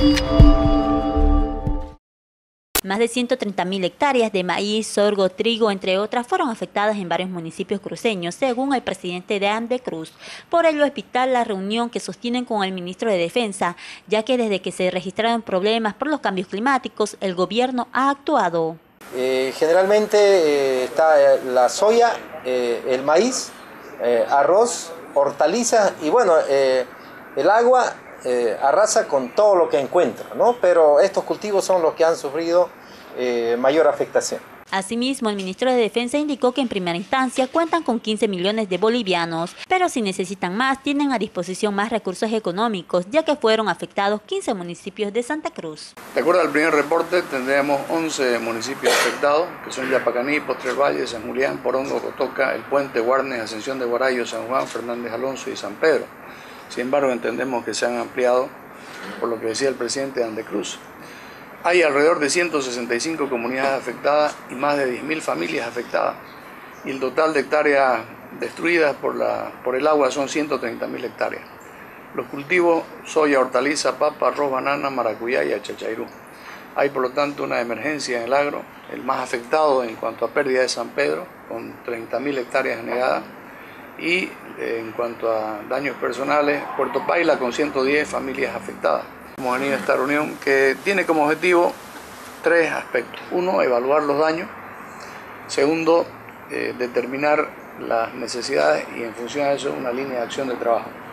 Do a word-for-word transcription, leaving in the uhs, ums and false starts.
Más de ciento treinta mil hectáreas de maíz, sorgo, trigo, entre otras, fueron afectadas en varios municipios cruceños, según el presidente de Andecruz. Por ello, es vital la reunión que sostienen con el ministro de Defensa, ya que desde que se registraron problemas por los cambios climáticos, el gobierno ha actuado. Eh, generalmente eh, está eh, la soya, eh, el maíz, eh, arroz, hortalizas y bueno, eh, el agua eh, arrasa con todo lo que encuentra, ¿no? Pero estos cultivos son los que han sufrido eh, mayor afectación. Asimismo, el ministro de Defensa indicó que en primera instancia cuentan con quince millones de bolivianos, pero si necesitan más, tienen a disposición más recursos económicos, ya que fueron afectados quince municipios de Santa Cruz. De acuerdo al primer reporte, tendremos once municipios afectados, que son Yapacaní, Postrer Valle, San Julián, Porongo, Cotoca, El Puente, Guarnes, Ascensión de Guarayo, San Juan, Fernández Alonso y San Pedro. Sin embargo, entendemos que se han ampliado, por lo que decía el presidente de Andecruz. Hay alrededor de ciento sesenta y cinco comunidades afectadas y más de diez mil familias afectadas. Y el total de hectáreas destruidas por, la, por el agua son ciento treinta mil hectáreas. Los cultivos, soya, hortaliza, papa, arroz, banana, maracuyá y achachairú. Hay por lo tanto una emergencia en el agro, el más afectado en cuanto a pérdida de San Pedro, con treinta mil hectáreas negadas. Y eh, en cuanto a daños personales, Puerto Paila con ciento diez familias afectadas. Hemos venido a esta reunión que tiene como objetivo tres aspectos. Uno, evaluar los daños. Segundo, eh, determinar las necesidades y en función de eso una línea de acción de trabajo.